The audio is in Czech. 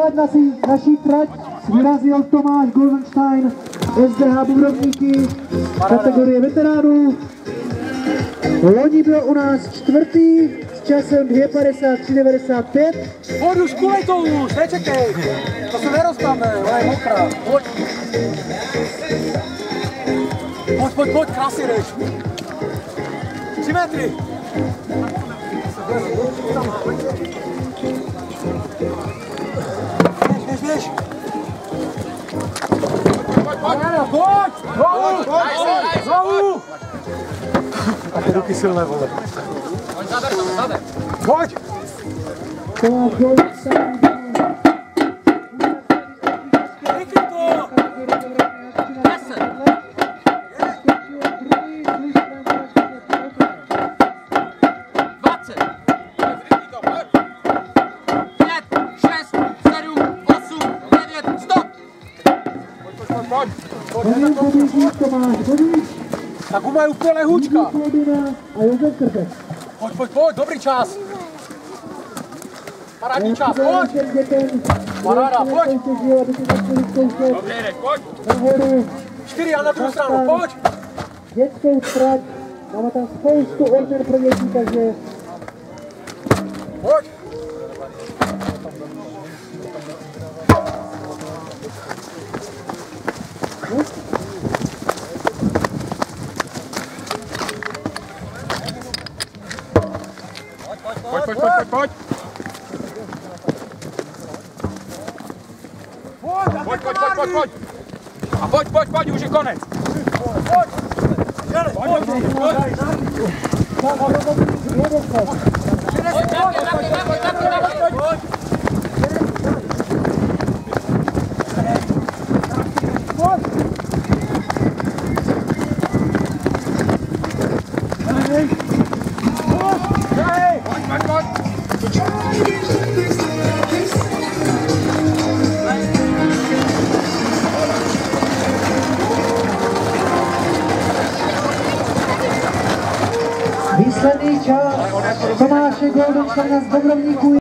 Pohled na naší trať vyrazil Tomáš Goldenstein, SDH bubrovníky, kategorie veteránů. Loni byl u nás čtvrtý s časem 2:53:95. Pojď už, kulej to už, nečekej, to se nerozpadne, ona je mokrá, pojď. Pojď, krásně jdeš. 3 metry. Běž. Pojď! Znovu! A ty ruky silné, vole. Zaber. Pojď! Tak u mě je úplně lehůčka. Pojď, dobrý čas. Parádní čas, pojď. Paráda, pojď. Dobře, jdeš, pojď. 4 a na druhou stranu, pojď. Dětskou trať, máme tam spoustu odměn pro dětí, takže... Pojď. Pojď. A pojď, už je konec. Pojď. Výsledný čas Tomáše Goldensteina z Bobrovníků